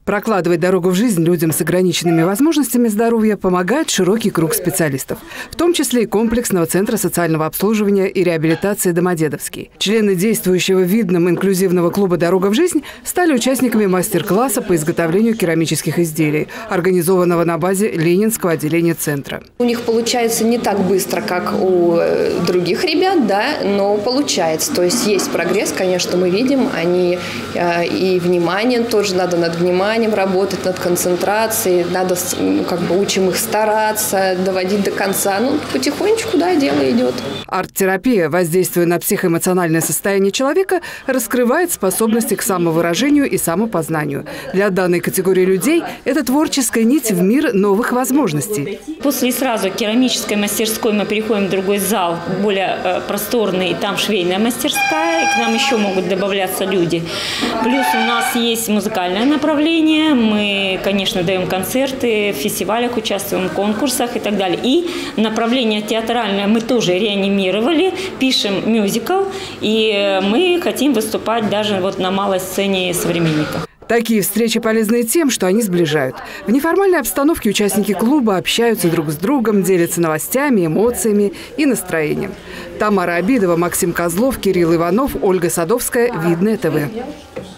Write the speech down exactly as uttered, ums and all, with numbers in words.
Прокладывать дорогу в жизнь людям с ограниченными возможностями здоровья помогает широкий круг специалистов, в том числе и комплексного центра социального обслуживания и реабилитации «Домодедовский». Члены действующего в Видном инклюзивного клуба «Дорога в жизнь» стали участниками мастер-класса по изготовлению керамических изделий, организованного на базе Ленинского отделения центра. У них получается не так быстро, как у других ребят, да, но получается. То есть есть прогресс, конечно, мы видим, они и внимание тоже надо над вниманием работать, над концентрацией, надо, ну, как бы учим их стараться, доводить до конца. Ну, потихонечку, да, дело идет. Арт-терапия, воздействуя на психоэмоциональное состояние человека, раскрывает способности к самовыражению и самопознанию. Для данной категории людей это творческая нить в мир новых возможностей. После сразу керамической мастерской мы переходим в другой зал, более просторный, и там швейная мастерская, и к нам еще могут добавляться люди. Плюс у нас есть музыкальное направление. Мы, конечно, даем концерты, в фестивалях участвуем, в конкурсах и так далее. И направление театральное мы тоже реанимировали, пишем мюзикл, и мы хотим выступать даже вот на малой сцене «Современников». Такие встречи полезны тем, что они сближают. В неформальной обстановке участники клуба общаются друг с другом, делятся новостями, эмоциями и настроением. Тамара Обидова, Максим Козлов, Кирилл Иванов, Ольга Садовская, Видное ТВ.